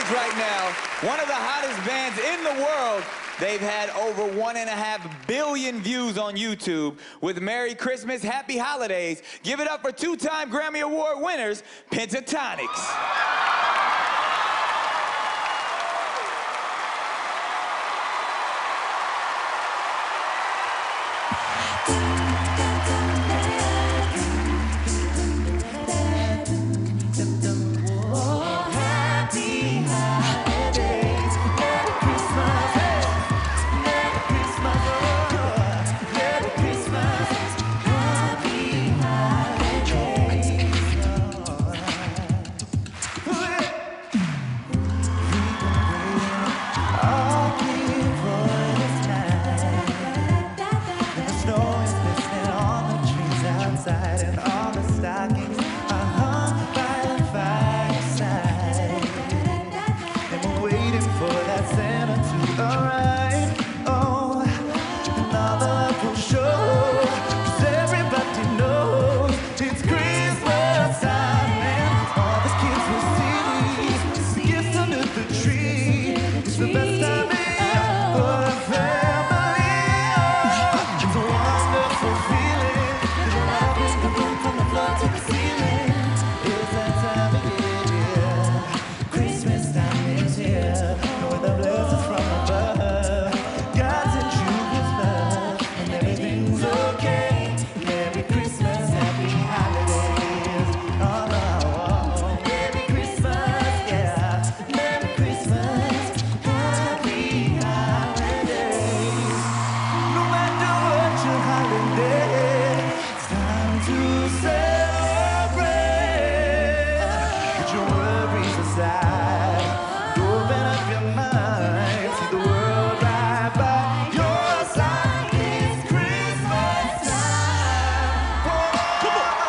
Pentatonix right now, one of the hottest bands in the world. They've had over 1.5 billion views on YouTube with Merry Christmas, Happy Holidays. Give it up for two-time Grammy Award winners, Pentatonix. And all the stockings are hung by the fireside, and we're waiting for that Santa to arrive. Oh, and all the love will show, 'cause everybody knows it's Christmas time, and all the kids will see gifts under the tree. It's the best time of year for the family. Oh, it's a wonderful feeling. To the ceiling, it's that time of year. Christmas time is here, and with the blessings from above, God sent you His love, and everything's okay. Merry Christmas, Happy Holidays. Oh, no. Merry Christmas, yeah. Merry Christmas, Happy Holidays. No matter what your holiday, it's time to say. Open up your mind, see the world right by your side. It's Christmas time. Come on.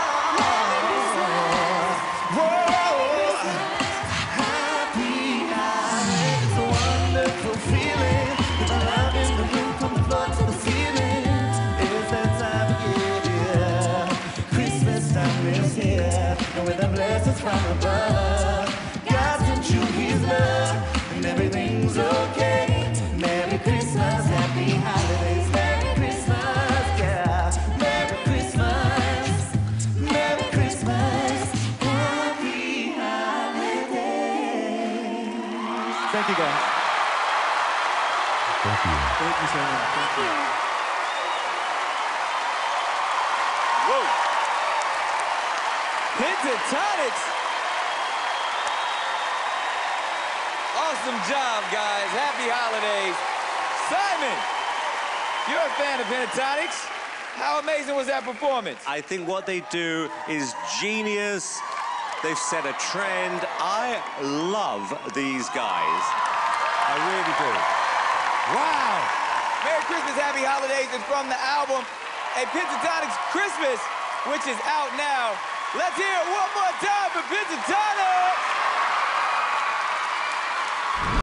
Happy Holidays. It's a wonderful feeling. With the love in the room from the floor to the ceiling. It's that time of year. Christmas time is here, and with the blessings from above, you His love, and everything's okay. Merry Christmas, Happy Holidays. Merry Christmas, yeah. Merry Christmas, Merry Christmas, Happy Holidays. Thank you, guys. Thank you. Thank you so much. Thank you. Whoa. Pentatonix. Awesome job, guys. Happy holidays. Simon, you're a fan of Pentatonix. How amazing was that performance? I think what they do is genius. They've set a trend. I love these guys. I really do. Wow. Merry Christmas, Happy Holidays is from the album A Pentatonix Christmas, which is out now. Let's hear it one more time for Pentatonix.